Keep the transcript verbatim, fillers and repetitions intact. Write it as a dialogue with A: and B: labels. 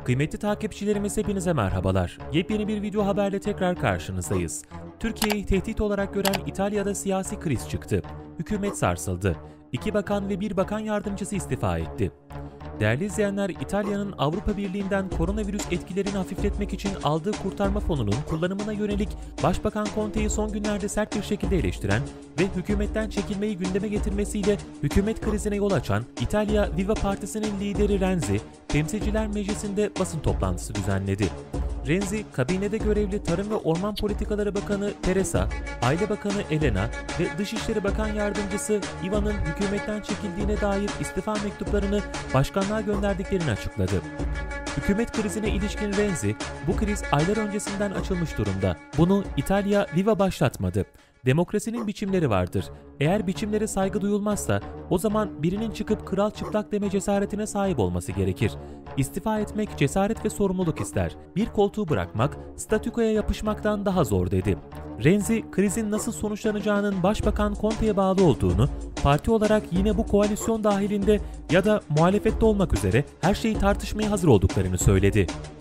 A: Kıymetli takipçilerimiz hepinize merhabalar. Yepyeni bir video haberle tekrar karşınızdayız. Türkiye'yi tehdit olarak gören İtalya'da siyasi kriz çıktı. Hükümet sarsıldı. İki bakan ve bir bakan yardımcısı istifa etti. Değerli izleyenler, İtalya'nın Avrupa Birliği'nden koronavirüs etkilerini hafifletmek için aldığı kurtarma fonunun kullanımına yönelik Başbakan Conte'yi son günlerde sert bir şekilde eleştiren ve hükümetten çekilmeyi gündeme getirmesiyle hükümet krizine yol açan İtalya Viva Partisi'nin lideri Renzi, Temsilciler Meclisi'nde basın toplantısı düzenledi. Renzi, kabinede görevli Tarım ve Orman Politikaları Bakanı Teresa, Aile Bakanı Elena ve Dışişleri Bakan Yardımcısı Ivan'ın hükümetten çekildiğine dair istifa mektuplarını başkanlığa gönderdiklerini açıkladı. Hükümet krizine ilişkin Renzi, bu kriz aylar öncesinden açılmış durumda. Bunu İtalya Viva başlatmadı. Demokrasinin biçimleri vardır. Eğer biçimlere saygı duyulmazsa o zaman birinin çıkıp kral çıplak deme cesaretine sahip olması gerekir. İstifa etmek cesaret ve sorumluluk ister. Bir koltuğu bırakmak statükoya yapışmaktan daha zor dedi. Renzi, krizin nasıl sonuçlanacağının Başbakan Conte'ye bağlı olduğunu, parti olarak yine bu koalisyon dahilinde ya da muhalefette olmak üzere her şeyi tartışmaya hazır olduklarını söyledi.